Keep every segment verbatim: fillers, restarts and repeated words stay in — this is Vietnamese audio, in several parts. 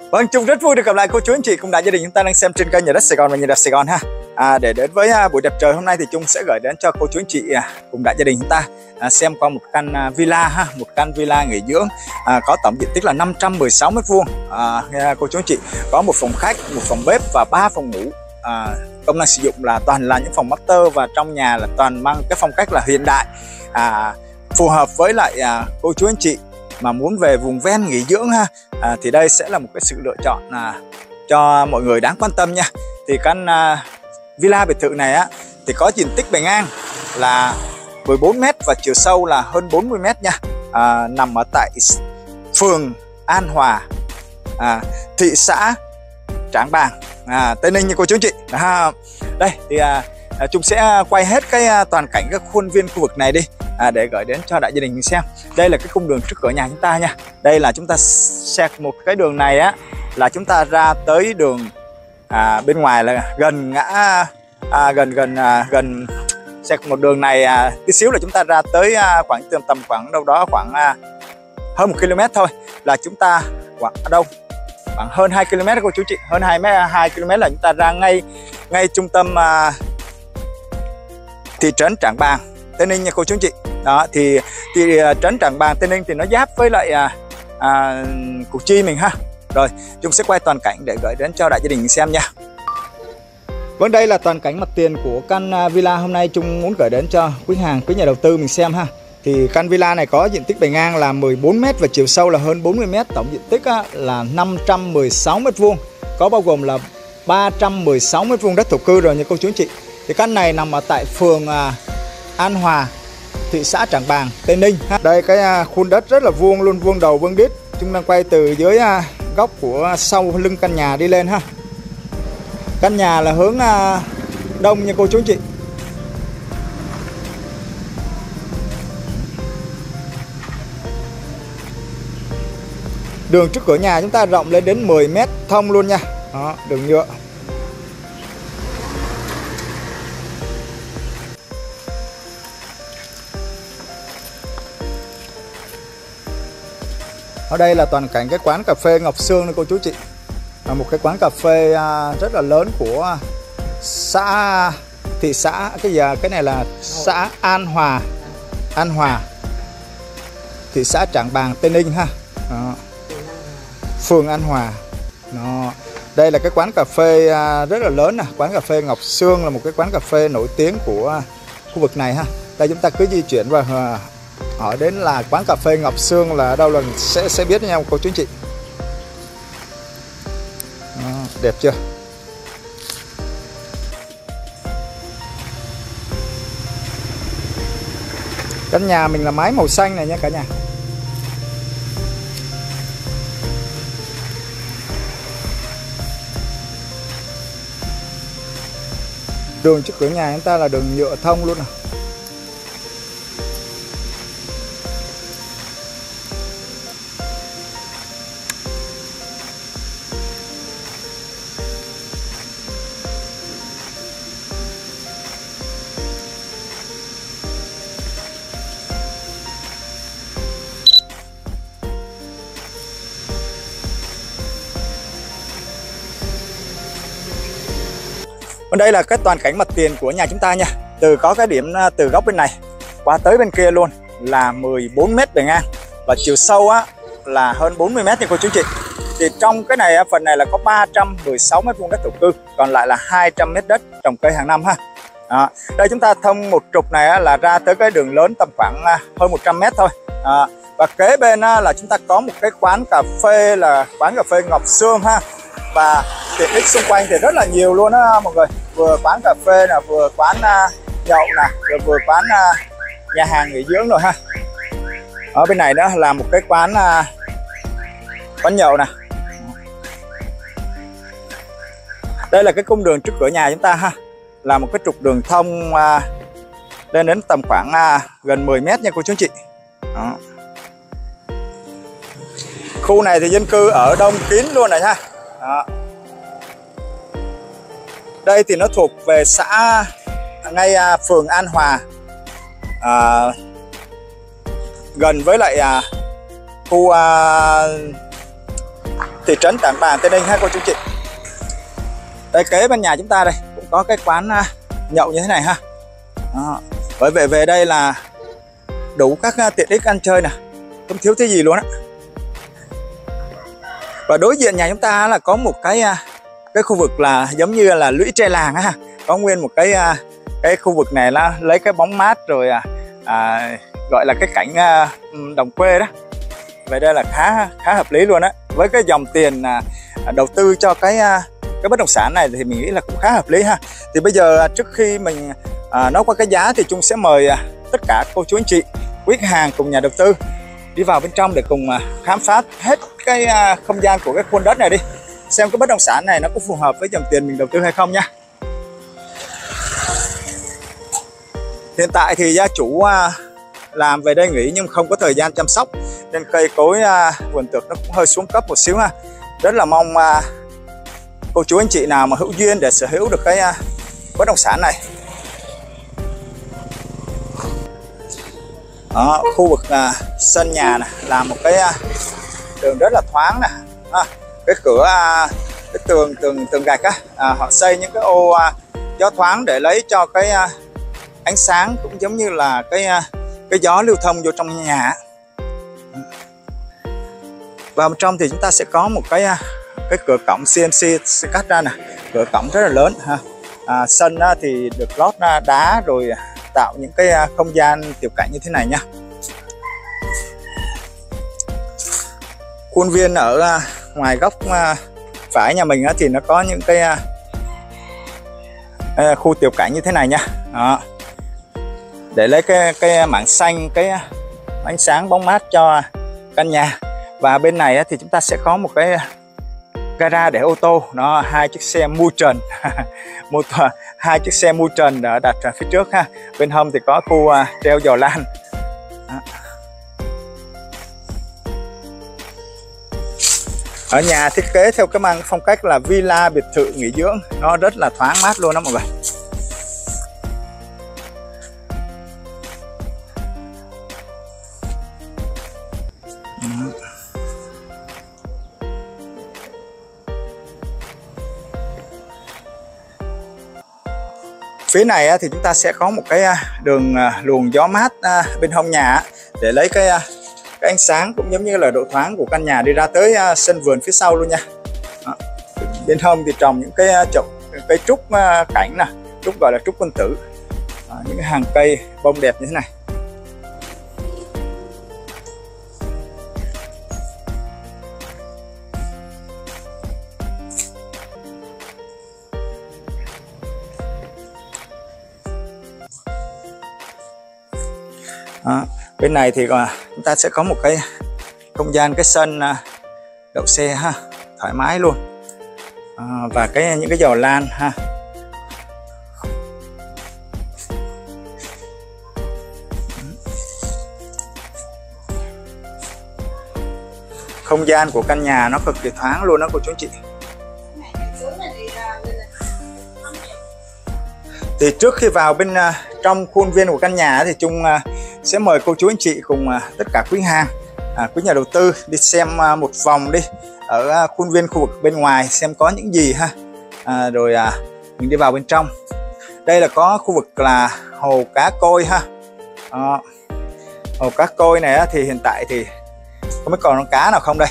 Vâng, Trung rất vui được gặp lại cô chú anh chị cùng đại gia đình chúng ta đang xem trên kênh Nhà đất Sài Gòn và Nhà đẹp Sài Gòn ha. À, để đến với à, buổi đẹp trời hôm nay thì Trung sẽ gửi đến cho cô chú anh chị à, cùng đại gia đình chúng ta à, xem qua một căn à, villa ha, một căn villa nghỉ dưỡng à, có tổng diện tích là năm trăm mười sáu mét vuông. À, cô chú anh chị có một phòng khách, một phòng bếp và ba phòng ngủ. À, công năng sử dụng là toàn là những phòng master và trong nhà là toàn mang cái phong cách là hiện đại, à, phù hợp với lại à, cô chú anh chị mà muốn về vùng ven nghỉ dưỡng ha, à, thì đây sẽ là một cái sự lựa chọn à, cho mọi người đáng quan tâm nha. Thì căn à, villa biệt thự này á thì có diện tích bề ngang là mười bốn mét và chiều sâu là hơn bốn mươi mét nha. À, nằm ở tại phường An Hòa, à, thị xã Trảng Bàng, à, Tây Ninh nha cô chú anh chị. À, đây thì à, chúng sẽ quay hết cái à, toàn cảnh các khuôn viên khu vực này đi, à, để gửi đến cho đại gia đình mình xem. Đây là cái cung đường trước cửa nhà chúng ta nha. Đây là chúng ta xẹt một cái đường này á là chúng ta ra tới đường à, bên ngoài là gần ngã à, gần gần à, gần xẹt một đường này à, tí xíu là chúng ta ra tới à, khoảng tầm tầm khoảng đâu đó khoảng à, hơn một km thôi là chúng ta khoảng ở đâu khoảng hơn hai ki lô mét cô chú chị, hơn hai ki lô mét là chúng ta ra ngay ngay trung tâm à, thị trấn Trảng Bàng, Tây Ninh nha cô chú chị. Đó thì thì trấn Trảng Bàng, Tây Ninh thì nó giáp với lại à, à, Củ Chi mình ha. Rồi chúng sẽ quay toàn cảnh để gửi đến cho đại gia đình xem nha. Vâng, đây là toàn cảnh mặt tiền của căn villa hôm nay Trung muốn gửi đến cho quý hàng, quý nhà đầu tư mình xem ha. Thì căn villa này có diện tích bề ngang là mười bốn mét và chiều sâu là hơn bốn mươi mét, tổng diện tích á, là năm trăm mười sáu mét vuông, có bao gồm là ba trăm mười sáu mét vuông đất thổ cư rồi nha cô chú anh chị. Thì căn này nằm ở tại phường à, An Hòa, thị xã Trảng Bàng, Tây Ninh. Đây cái à, khuôn đất rất là vuông luôn, vuông đầu vuông đít. Chúng đang quay từ dưới à, góc của sau lưng căn nhà đi lên ha. Căn nhà là hướng à, đông nha cô chú anh chị. Đường trước cửa nhà chúng ta rộng lên đến mười mét thông luôn nha. Đó, đường nhựa. Ở đây là toàn cảnh cái quán cà phê Ngọc Sương này cô chú chị. Là một cái quán cà phê rất là lớn của xã thị xã cái giờ cái này là xã An Hòa, An Hòa, thị xã Trảng Bàng, Tây Ninh ha. Đó. Phường An Hòa. Đó. Đây là cái quán cà phê rất là lớn nè, quán cà phê Ngọc Sương là một cái quán cà phê nổi tiếng của khu vực này ha. Đây chúng ta cứ di chuyển và hỏi đến là quán cà phê Ngọc Sương là ở đâu là sẽ sẽ biết nhau cô chú anh chị. Đó, đẹp chưa? Căn nhà mình là mái màu xanh này nha cả nhà. Đường trước cửa nhà chúng ta là đường nhựa thông luôn à. Còn đây là cái toàn cảnh mặt tiền của nhà chúng ta nha. Từ có cái điểm từ góc bên này qua tới bên kia luôn là mười bốn mét bề ngang và chiều sâu á là hơn bốn mươi mét nha cô chú chị. Thì trong cái này phần này là có ba trăm mười sáu mét vuông đất thổ cư, còn lại là hai trăm mét đất trồng cây hàng năm ha. Đó. Đây chúng ta thông một trục này là ra tới cái đường lớn tầm khoảng hơn một trăm mét thôi. Đó. Và kế bên là chúng ta có một cái quán cà phê là quán cà phê Ngọc Sương ha. Và tiện ích xung quanh thì rất là nhiều luôn á mọi người. Vừa quán cà phê nè, vừa quán uh, nhậu nè, rồi vừa quán uh, nhà hàng nghỉ dưỡng rồi ha. Ở bên này nữa là một cái quán uh, quán nhậu nè. Đây là cái cung đường trước cửa nhà chúng ta ha. Là một cái trục đường thông uh, lên đến tầm khoảng uh, gần mười mét nha cô chú anh chị. Đó. Khu này thì dân cư ở đông kín luôn này ha. Đó. Đây thì nó thuộc về xã ngay à, phường An Hòa, à, gần với lại à, khu à, thị trấn Trảng Bàng, Tây Ninh ha cô chú chị. Đây kế bên nhà chúng ta đây cũng có cái quán nhậu như thế này ha. Đó. Bởi vậy về đây là đủ các tiện ích ăn chơi nè, không thiếu cái gì luôn á. Và đối diện nhà chúng ta là có một cái cái khu vực là giống như là lũy tre làng ha, có nguyên một cái cái khu vực này là lấy cái bóng mát rồi à, gọi là cái cảnh à, đồng quê đó. Vậy đây là khá khá hợp lý luôn á. Với cái dòng tiền à, đầu tư cho cái à, cái bất động sản này thì mình nghĩ là cũng khá hợp lý ha. Thì bây giờ trước khi mình à, nói qua cái giá thì Trung sẽ mời à, tất cả cô chú anh chị, quý khách hàng cùng nhà đầu tư đi vào bên trong để cùng à, khám phá hết cái à, không gian của cái khuôn đất này đi, xem cái bất động sản này nó có phù hợp với dòng tiền mình đầu tư hay không nha. Hiện tại thì gia chủ à, làm về đây nghỉ nhưng không có thời gian chăm sóc nên cây cối à, vườn tược nó cũng hơi xuống cấp một xíu ha. Rất là mong à, cô chú anh chị nào mà hữu duyên để sở hữu được cái à, bất động sản này. Đó, khu vực à, sân nhà này là một cái à, đường rất là thoáng nè, à, cái cửa à, cái tường tường tường gạch á, à, họ xây những cái ô à, gió thoáng để lấy cho cái à, ánh sáng cũng giống như là cái à, cái gió lưu thông vô trong nhà. Vào bên trong thì chúng ta sẽ có một cái à, cái cửa cổng xê en xê sẽ cắt ra nè, cửa cổng rất là lớn ha. À, sân á, thì được lót ra đá rồi tạo những cái không gian tiểu cảnh như thế này nha. Khuôn viên ở ngoài góc phải nhà mình á, thì nó có những cái khu tiểu cảnh như thế này nha. Đó. Để lấy cái cái mảng xanh, cái ánh sáng bóng mát cho căn nhà. Và bên này á, thì chúng ta sẽ có một cái gara để ô tô, nó hai chiếc xe mui trần một hai chiếc xe mui trần đã đặt ở phía trước ha. Bên hông thì có khu uh, treo giò lan. Đó. Ở nhà thiết kế theo cái mang phong cách là villa biệt thự nghỉ dưỡng, nó rất là thoáng mát luôn đó mọi người. Phía này thì chúng ta sẽ có một cái đường luồng gió mát bên hông nhà để lấy cái cái ánh sáng cũng giống như là độ thoáng của căn nhà đi ra tới sân vườn phía sau luôn nha. Đó. Bên hông thì trồng những cái chậu cây trúc cảnh nè, trúc gọi là trúc quân tử. Đó, những cái hàng cây bông đẹp như thế này. Đó. Bên này thì chúng ta sẽ có một cái không gian, cái sân đậu xe ha, thoải mái luôn. À, và cái những cái giò lan ha. Không gian của căn nhà nó cực kỳ thoáng luôn đó cô chú anh chị. Thì trước khi vào bên uh, trong khuôn viên của căn nhà thì Trung uh, sẽ mời cô chú anh chị cùng uh, tất cả quý hàng, uh, quý nhà đầu tư đi xem uh, một vòng đi ở uh, khuôn viên khu vực bên ngoài xem có những gì ha. Uh, rồi uh, mình đi vào bên trong. Đây là có khu vực là hồ cá koi ha. Uh, hồ cá koi này uh, thì hiện tại thì không biết còn con cá nào không đây.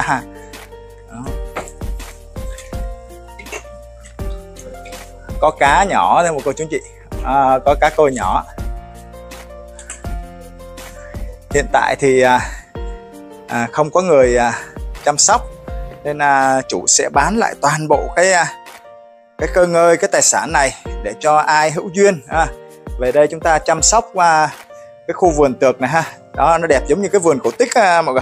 Có cá nhỏ thôi một cô chú anh chị, à, có cá koi nhỏ. Hiện tại thì à, à, không có người à, chăm sóc nên à, chủ sẽ bán lại toàn bộ cái à, cái cơ ngơi, cái tài sản này để cho ai hữu duyên à, về đây chúng ta chăm sóc à, cái khu vườn tược này ha. Đó, nó đẹp giống như cái vườn cổ tích à, mọi người.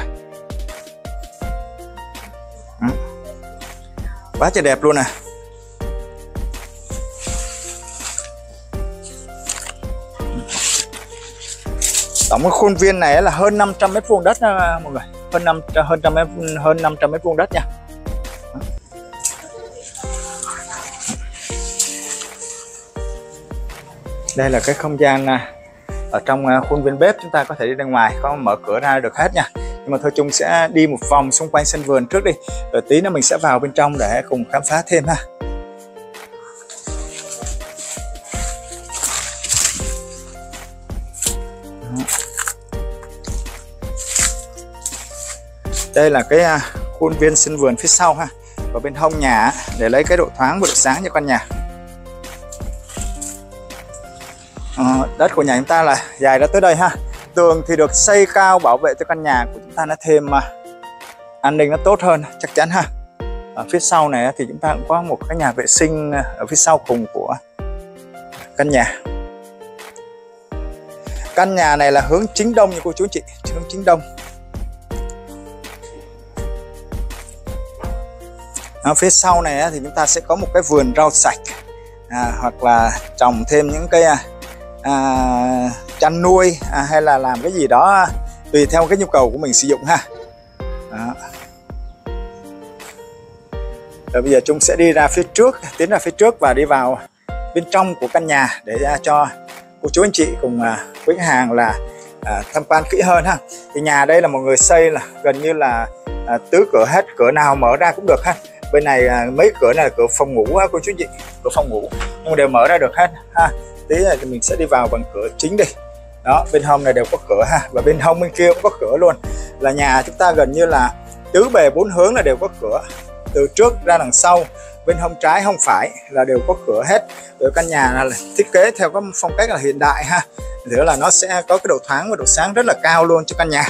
Ừ. Quá trời đẹp luôn nè. Tổng cái khuôn viên này là hơn năm trăm mét vuông đất đó, mọi người, hơn năm hơn trăm mét hơn năm trăm mét vuông đất nha. Đây là cái không gian ở trong khuôn viên bếp, chúng ta có thể đi ra ngoài, có mở cửa ra được hết nha. Nhưng mà thôi Chung sẽ đi một vòng xung quanh sân vườn trước đi, rồi tí nữa mình sẽ vào bên trong để cùng khám phá thêm ha. Đây là cái khuôn viên sân vườn phía sau ha, và bên hông nhà để lấy cái độ thoáng và độ sáng cho căn nhà. À, đất của nhà chúng ta là dài ra tới đây ha. Tường thì được xây cao bảo vệ cho căn nhà của chúng ta nó thêm uh, an ninh nó tốt hơn chắc chắn ha. Ở phía sau này thì chúng ta cũng có một cái nhà vệ sinh ở phía sau cùng của căn nhà. Căn nhà này là hướng chính đông như cô chú chị, hướng chính đông. Ở phía sau này thì chúng ta sẽ có một cái vườn rau sạch, à, hoặc là trồng thêm những cái à, chăn nuôi à, hay là làm cái gì đó tùy theo cái nhu cầu của mình sử dụng ha. Đó. Rồi bây giờ Chung sẽ đi ra phía trước, tiến ra phía trước và đi vào bên trong của căn nhà để ra cho cô chú anh chị cùng à, quý khách hàng là à, tham quan kỹ hơn ha. Thì nhà đây là một người xây là gần như là à, tứ cửa hết, cửa nào mở ra cũng được ha. Bên này à, mấy cửa này là cửa phòng ngủ á cô chú chị, cửa phòng ngủ nhưng đều mở ra được hết ha. Tí là mình sẽ đi vào bằng cửa chính đi. Đó, bên hông này đều có cửa ha, và bên hông bên kia cũng có cửa luôn. Là nhà chúng ta gần như là tứ bề bốn hướng là đều có cửa, từ trước ra đằng sau, bên hông trái hông phải là đều có cửa hết. Rồi căn nhà là thiết kế theo cái phong cách là hiện đại ha, thế là nó sẽ có cái độ thoáng và độ sáng rất là cao luôn cho căn nhà.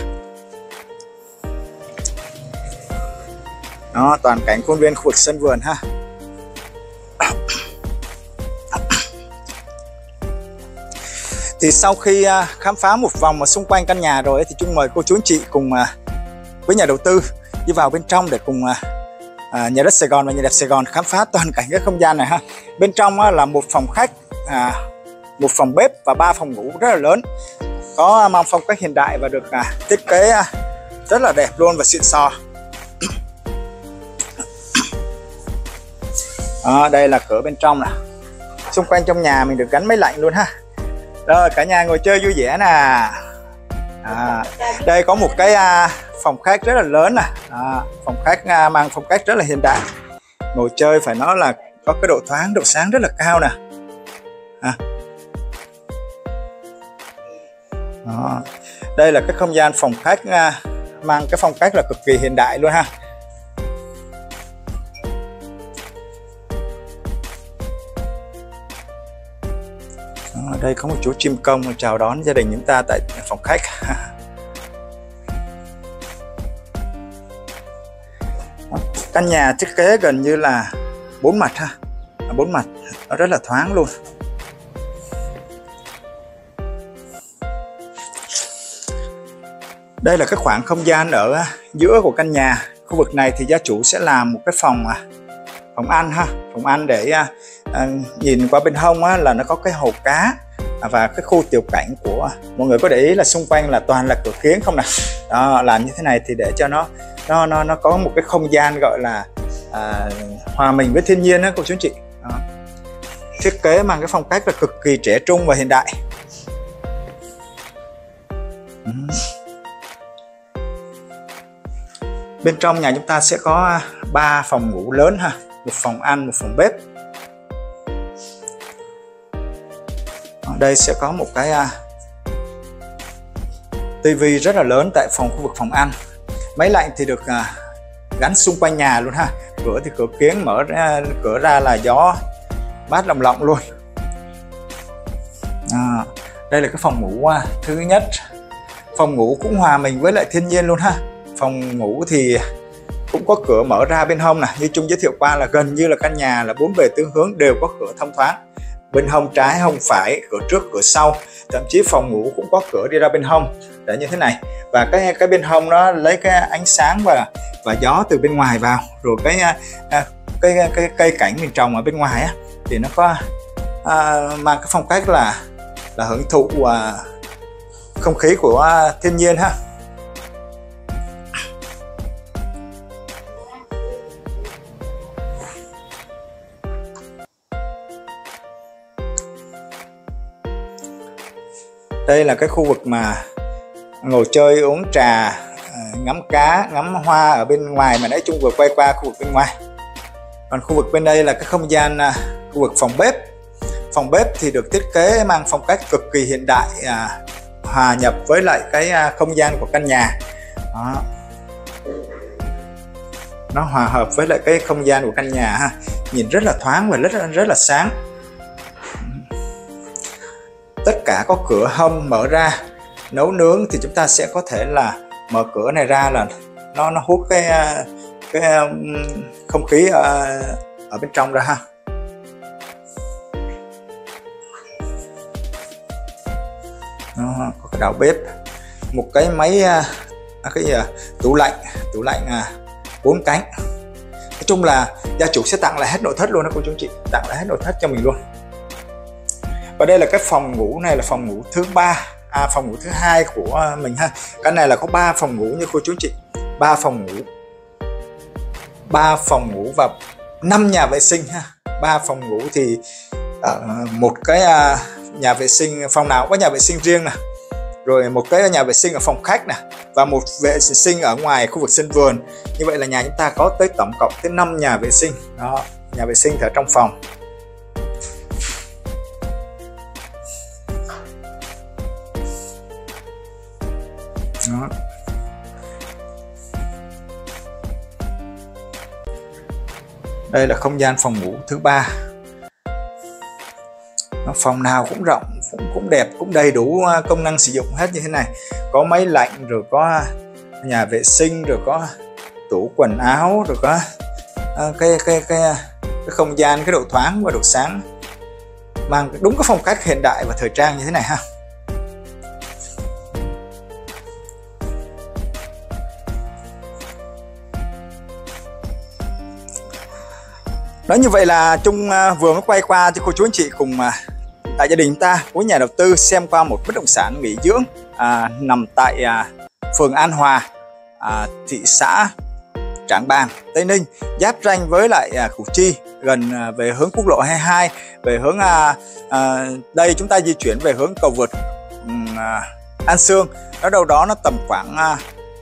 Đó, toàn cảnh khuôn viên khu vực sân vườn ha. Thì sau khi khám phá một vòng ở xung quanh căn nhà rồi thì Chung mời cô chú anh chị cùng với nhà đầu tư đi vào bên trong để cùng Nhà đất Sài Gòn và Nhà đẹp Sài Gòn khám phá toàn cảnh cái không gian này ha. Bên trong là một phòng khách, một phòng bếp và ba phòng ngủ rất là lớn, có mang phong cách hiện đại và được thiết kế rất là đẹp luôn và xịn sò. À, đây là cửa bên trong nè. Xung quanh trong nhà mình được gắn máy lạnh luôn ha. Rồi cả nhà ngồi chơi vui vẻ nè. À, đây có một cái à, phòng khách rất là lớn nè. À, phòng khách à, mang phong cách rất là hiện đại. Ngồi chơi phải nói là có cái độ thoáng, độ sáng rất là cao nè. À. Đó. Đây là cái không gian phòng khách à, mang cái phong cách là cực kỳ hiện đại luôn ha. Ở đây có một chú chim công chào đón gia đình chúng ta tại phòng khách. Căn nhà thiết kế gần như là bốn mặt ha, bốn mặt nó rất là thoáng luôn. Đây là cái khoảng không gian ở giữa của căn nhà. Khu vực này thì gia chủ sẽ làm một cái phòng phòng ăn ha, phòng ăn để à, nhìn qua bên hông á, là nó có cái hồ cá và cái khu tiểu cảnh của mọi người có để ý là xung quanh là toàn là cửa kiếng không nè. Đó, làm như thế này thì để cho nó nó nó nó có một cái không gian gọi là à, hòa mình với thiên nhiên đó cô chú anh chị. Đó. Thiết kế mang cái phong cách là cực kỳ trẻ trung và hiện đại. Ừ. Bên trong nhà chúng ta sẽ có ba phòng ngủ lớn ha, một phòng ăn, một phòng bếp. Ở đây sẽ có một cái uh, tivi rất là lớn tại phòng khu vực phòng ăn. Máy lạnh thì được uh, gắn xung quanh nhà luôn ha. Cửa thì cửa kiếng, mở ra, cửa ra là gió mát lồng lộng luôn. À, đây là cái phòng ngủ uh, thứ nhất. Phòng ngủ cũng hòa mình với lại thiên nhiên luôn ha. Phòng ngủ thì cũng có cửa mở ra bên hông nè, như Chung giới thiệu qua là gần như là căn nhà là bốn bề tứ hướng đều có cửa thông thoáng. Bên hông trái, hông phải, cửa trước, cửa sau, thậm chí phòng ngủ cũng có cửa đi ra bên hông để như thế này. Và cái cái bên hông nó lấy cái ánh sáng và và gió từ bên ngoài vào, rồi cái cái cái, cái cây cảnh mình trồng ở bên ngoài á thì nó có à, mang cái phong cách là là hưởng thụ à, không khí của à, thiên nhiên ha. Đây là cái khu vực mà ngồi chơi uống trà, ngắm cá, ngắm hoa ở bên ngoài mà nãy Trung vừa quay qua khu vực bên ngoài. Còn khu vực bên đây là cái không gian à, khu vực phòng bếp. Phòng bếp thì được thiết kế mang phong cách cực kỳ hiện đại, à, hòa nhập với lại cái à, không gian của căn nhà. Đó. Nó hòa hợp với lại cái không gian của căn nhà ha. Nhìn rất là thoáng và rất rất là sáng. Tất cả có cửa hông mở ra. Nấu nướng thì chúng ta sẽ có thể là mở cửa này ra là nó nó hút cái cái không khí ở, ở bên trong ra ha. Nó có cái đầu bếp, một cái máy à, cái à, tủ lạnh, tủ lạnh à, bốn cánh. Nói chung là gia chủ sẽ tặng lại hết nội thất luôn đó cô chú anh chị, tặng lại hết nội thất cho mình luôn. Và đây là cái phòng ngủ này, là phòng ngủ thứ ba, à, phòng ngủ thứ hai của mình ha. Cái này là có ba phòng ngủ như cô chú anh chị, ba phòng ngủ, ba phòng ngủ và năm nhà vệ sinh ha. Ba phòng ngủ thì uh, một cái uh, nhà vệ sinh, phòng nào cũng có nhà vệ sinh riêng nè, rồi một cái nhà vệ sinh ở phòng khách nè, và một vệ sinh ở ngoài khu vực sân vườn. Như vậy là nhà chúng ta có tới tổng cộng tới năm nhà vệ sinh. Đó, nhà vệ sinh ở trong phòng. Đó. Đây là không gian phòng ngủ thứ ba. Phòng nào cũng rộng, cũng, cũng đẹp, cũng đầy đủ công năng sử dụng hết như thế này. Có máy lạnh, rồi có nhà vệ sinh, rồi có tủ quần áo, rồi có uh, cái, cái, cái, cái không gian, cái độ thoáng và độ sáng mang đúng cái phong cách hiện đại và thời trang như thế này ha. Nói như vậy là Trung vừa mới quay qua cho cô chú anh chị cùng tại gia đình ta của nhà đầu tư xem qua một bất động sản nghỉ dưỡng à, nằm tại à, phường An Hòa, à, thị xã Trảng Bàng, Tây Ninh, giáp ranh với lại à, Củ Chi, gần à, về hướng quốc lộ hai mươi hai, về hướng à, à, đây chúng ta di chuyển về hướng cầu vượt à, An Sương, nó đâu đó nó tầm khoảng à,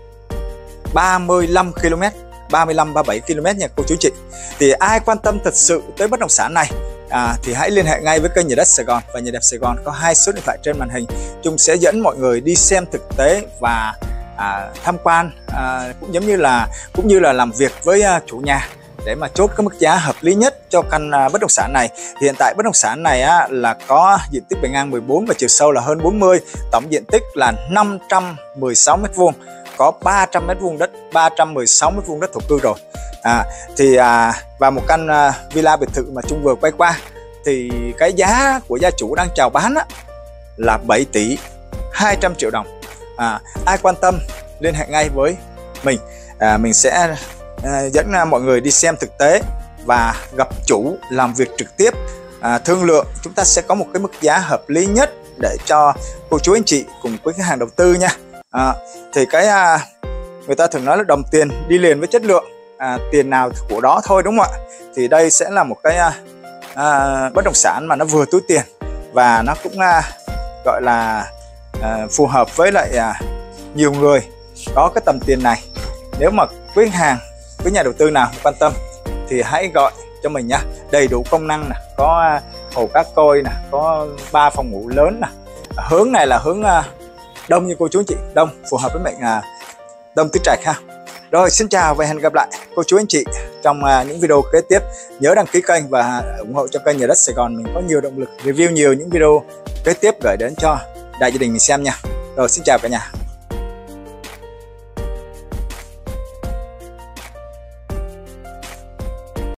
ba mươi lăm ki lô mét, ba mươi lăm ba mươi bảy ki lô mét nha cô chú chị. Thì ai quan tâm thật sự tới bất động sản này à, thì hãy liên hệ ngay với kênh Nhà Đất Sài Gòn và Nhà Đẹp Sài Gòn, có hai số điện thoại trên màn hình. Chúng sẽ dẫn mọi người đi xem thực tế và à, tham quan, à, cũng giống như là cũng như là làm việc với à, chủ nhà để mà chốt cái mức giá hợp lý nhất cho căn à, bất động sản này. Thì hiện tại bất động sản này á, là có diện tích bề ngang mười bốn và chiều sâu là hơn bốn mươi, tổng diện tích là năm trăm mười sáu mét vuông, có ba trăm mét vuông đất, ba trăm mười sáu mét vuông đất thổ cư rồi. À, thì à, và một căn à, villa biệt thự mà Trung vừa quay qua thì cái giá của gia chủ đang chào bán á, là bảy tỷ hai trăm triệu đồng. À, ai quan tâm liên hệ ngay với mình, à, mình sẽ à, dẫn mọi người đi xem thực tế và gặp chủ, làm việc trực tiếp, à, thương lượng. Chúng ta sẽ có một cái mức giá hợp lý nhất để cho cô chú anh chị cùng với khách hàng đầu tư nha. À, thì cái à, người ta thường nói là đồng tiền đi liền với chất lượng, à, tiền nào của đó thôi, đúng không ạ? Thì đây sẽ là một cái à, à, bất động sản mà nó vừa túi tiền và nó cũng à, gọi là à, phù hợp với lại à, nhiều người có cái tầm tiền này. Nếu mà quý hàng, quý nhà đầu tư nào quan tâm thì hãy gọi cho mình nhá. Đầy đủ công năng nè, có à, hồ cá koi nè, có ba phòng ngủ lớn nè. Hướng này là hướng à, đông như cô chú anh chị, đông phù hợp với mệnh à, Đông Tứ Trạch ha. Rồi, xin chào và hẹn gặp lại cô chú anh chị trong uh, những video kế tiếp. Nhớ đăng ký kênh và ủng hộ cho kênh Nhà Đất Sài Gòn, mình có nhiều động lực review nhiều những video kế tiếp gửi đến cho đại gia đình mình xem nha. Rồi, xin chào cả nhà.